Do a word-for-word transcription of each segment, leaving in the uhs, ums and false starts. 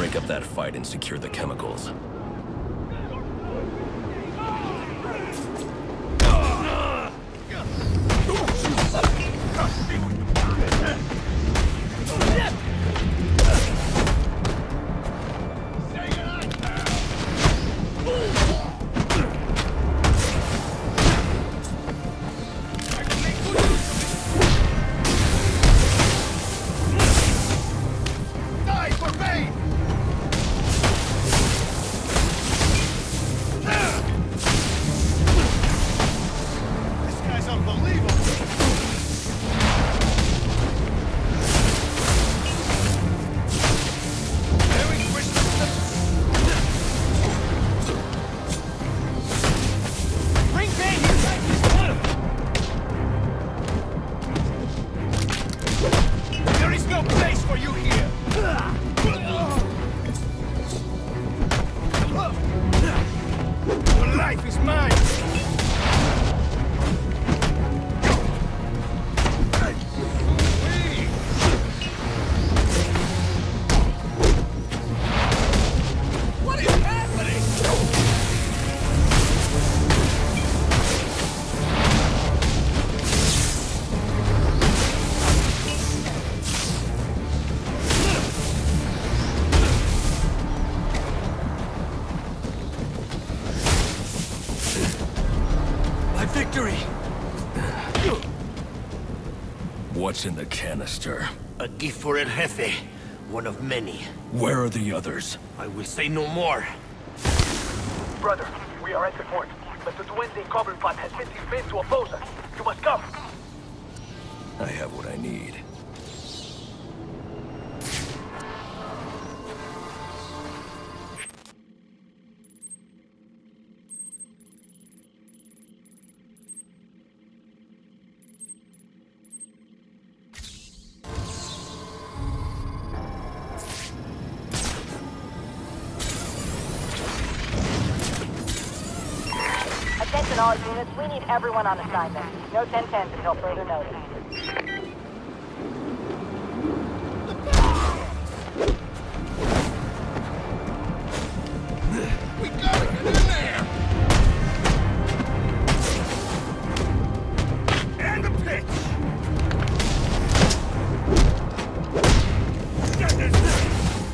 break up that fight and secure the chemicals. What's in the canister? A gift for El Jefe. One of many. Where are the others? I will say no more. Brother, we are at the port, but the Duende Cobblepot has sent his men to oppose us. You must come. I have what I need. Attention all units, we need everyone on assignment. No ten tens until further notice. We gotta get in there! And the pitch! Get this thing!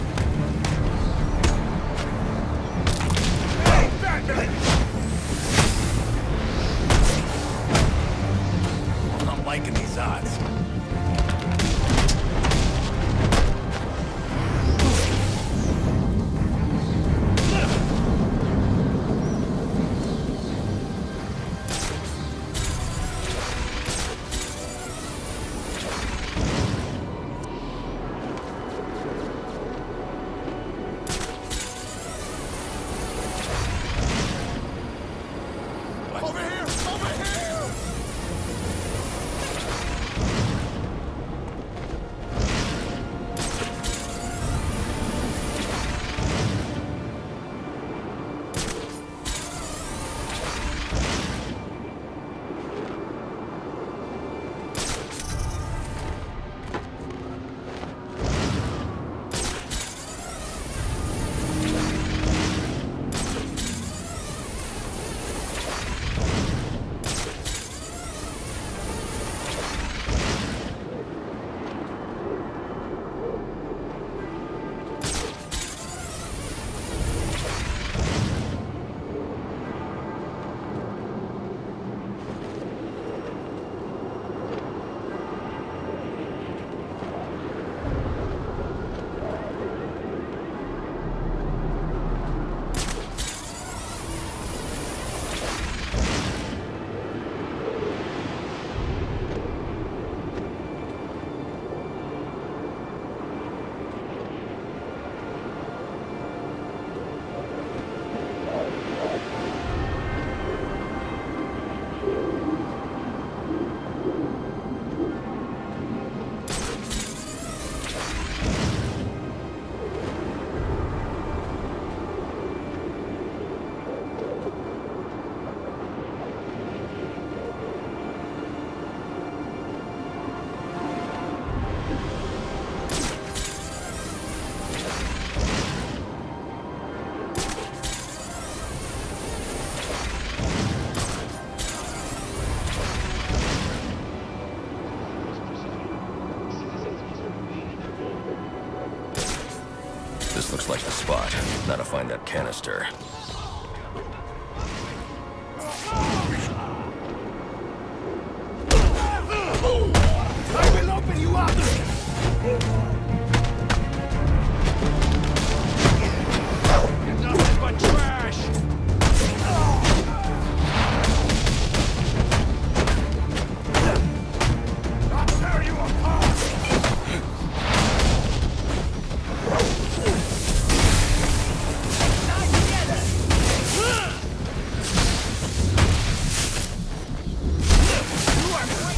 Hey, Batman! I'm liking these This looks like the spot. Now to find that canister. I will open you up! You're nothing but trash! I'll tear you apart! Not together! You are great!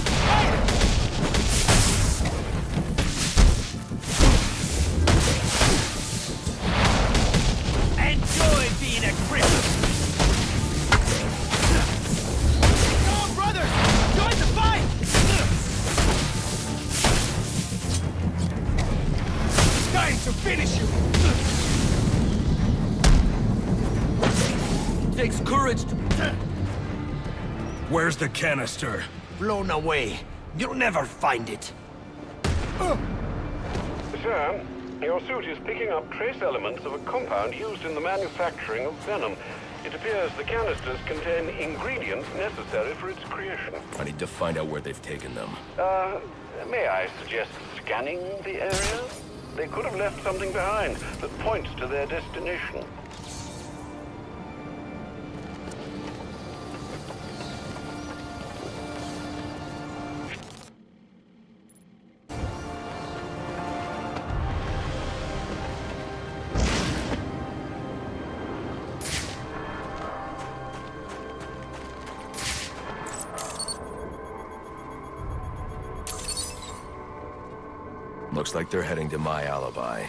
Enjoy being a cripple! Come on, brothers! Join the fight! It's time to finish you! Takes courage to... Where's the canister? Blown away. You'll never find it. Sir, your suit is picking up trace elements of a compound used in the manufacturing of venom. It appears the canisters contain ingredients necessary for its creation. I need to find out where they've taken them. Uh, may I suggest scanning the area? They could have left something behind that points to their destination. Looks like they're heading to my alibi.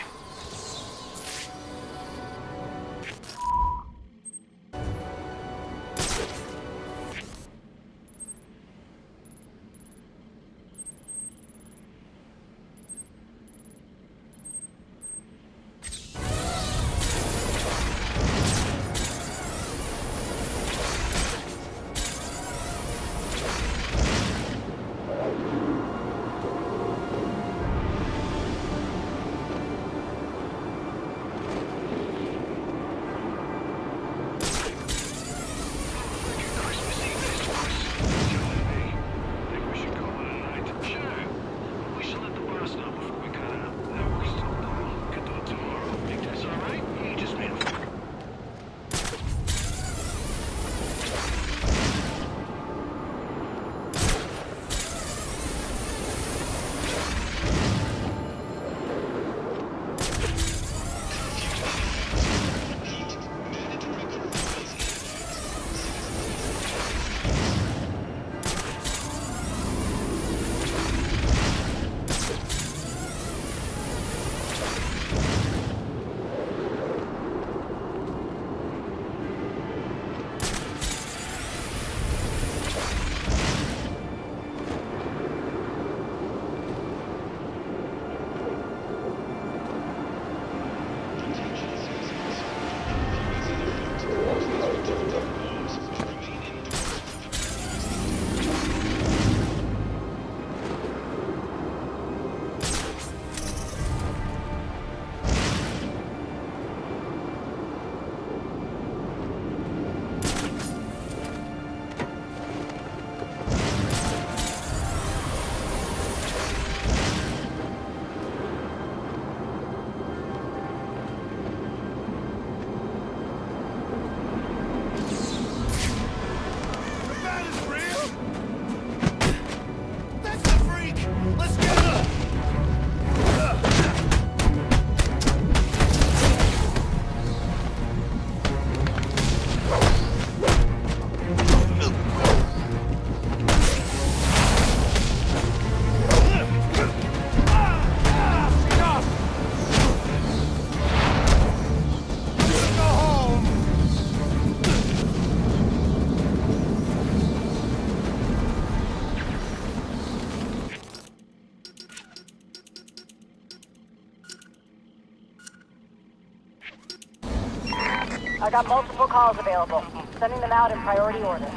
I got multiple calls available. Sending them out in priority order.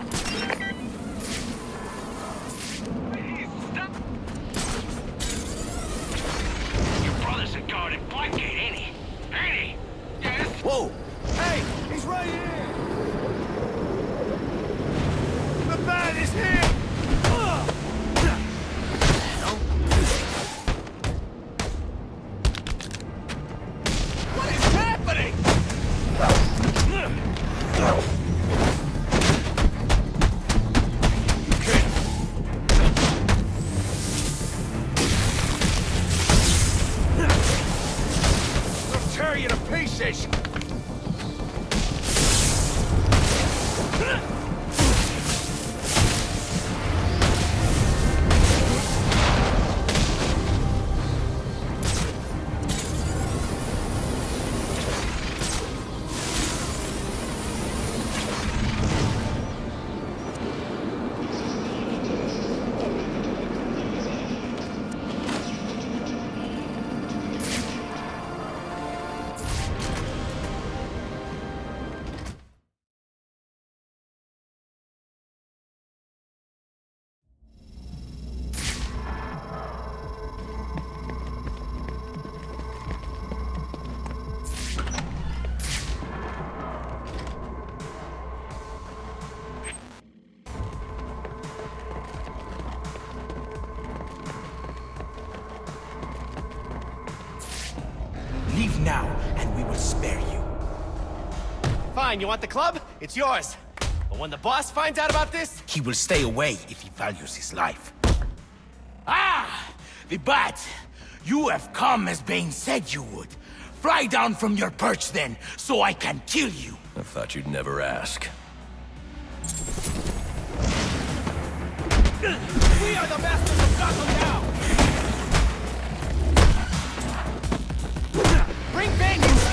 Your brother's a guard at Blackgate, ain't he? Ain't he? you to pieces! Leave now, and we will spare you. Fine, you want the club? It's yours. But when the boss finds out about this... He will stay away if he values his life. Ah! The bat! You have come as Bane said you would. Fly down from your perch then, so I can kill you. I thought you'd never ask. We are the masters of Gotham now! Bring Bane in!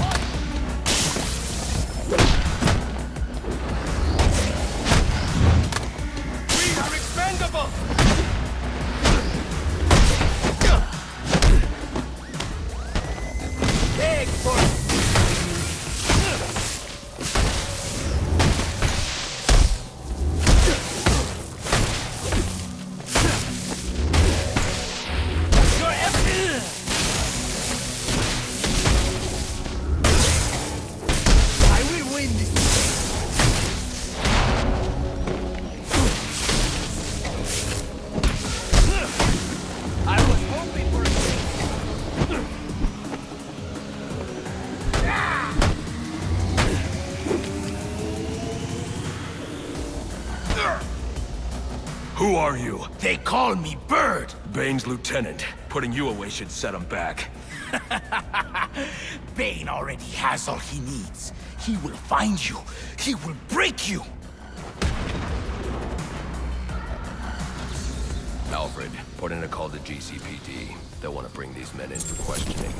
We are expendable! Big for... Who are you? They call me Bird. Bane's lieutenant. Putting you away should set him back. Bane already has all he needs. He will find you. He will break you. Alfred, put in a call to G C P D. They'll want to bring these men in for questioning.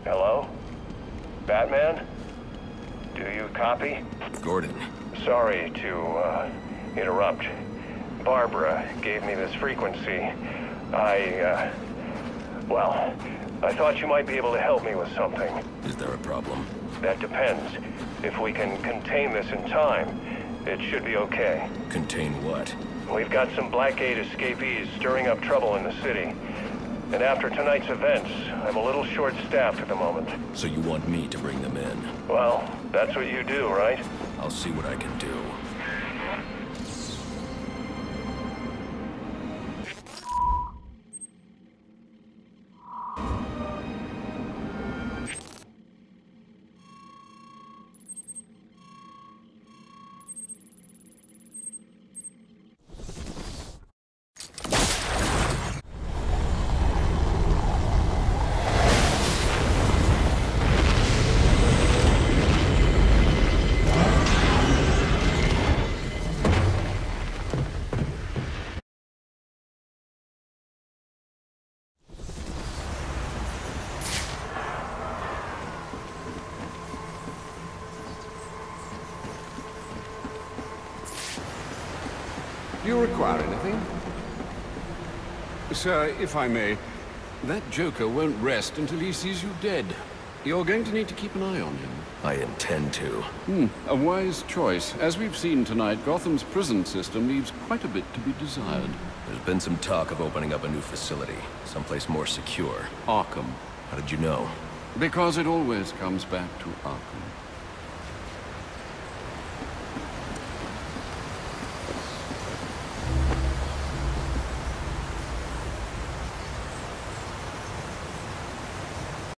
Hello? Batman? Do you copy? Gordon. Sorry to, uh, interrupt. Barbara gave me this frequency. I, uh... well, I thought you might be able to help me with something. Is there a problem? That depends. If we can contain this in time, it should be okay. Contain what? We've got some Blackgate escapees stirring up trouble in the city. And after tonight's events, I'm a little short-staffed at the moment. So you want me to bring them in? Well, that's what you do, right? I'll see what I can do. Do you require anything? Sir, if I may, that Joker won't rest until he sees you dead. You're going to need to keep an eye on him. I intend to. Hmm, a wise choice. As we've seen tonight, Gotham's prison system leaves quite a bit to be desired. There's been some talk of opening up a new facility, someplace more secure. Arkham. How did you know? Because it always comes back to Arkham.